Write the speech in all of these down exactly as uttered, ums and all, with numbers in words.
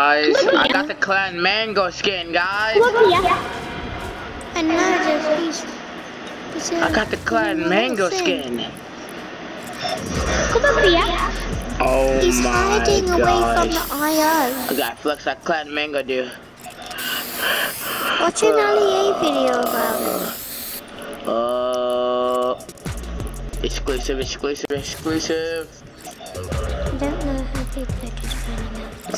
guys, I got the Clan Mango skin, guys. I know there's he's, he's I got the Clan Mango skin. Come over here. Oh He's my hiding gosh. away from the I I got flex like Clan Mango do. O. Watch an Ali A video about it. Uh, exclusive, exclusive, exclusive. I don't know how big that is running out.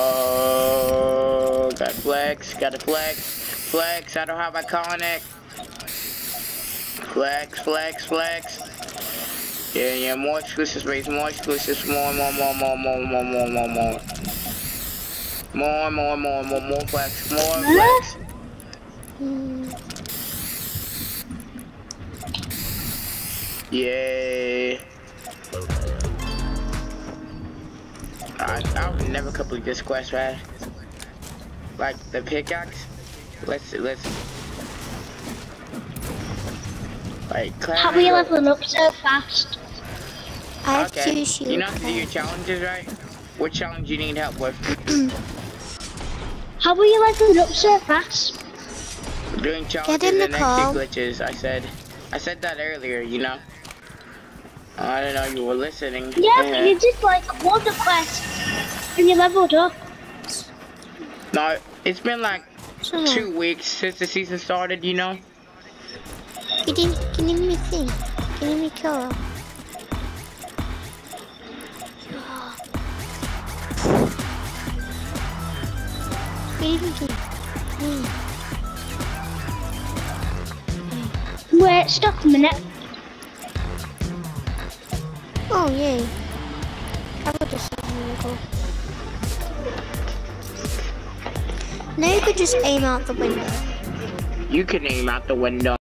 Oh, got flex, got a flex, flex. I don't have iconic. Flex, flex, flex. Yeah, yeah, more exclusive rates, more exclusives, more, more, more, more, more, more, more, more, more. More, more, more, more, more flex, more flex. Mm. Yay. I, I would never complete this quest, right? Like the pickaxe. Let's let's. Like, How are you leveling up so fast? I have okay. two shield You know how to do your cards. challenges, right? What challenge you need help with? How are you leveling up so fast? Doing challenges in the and call. exit glitches. I said, I said that earlier. You know. I don't know. You were listening. Yeah, but you did like one quest and you leveled up. No, it's been like So, two weeks since the season started. You know. Can you, can you me think? Can you me kill her? Can you me kill her? Wait, stop a minute. Oh, yay. I would just say miracle. Now you could just aim out the window. You can aim out the window.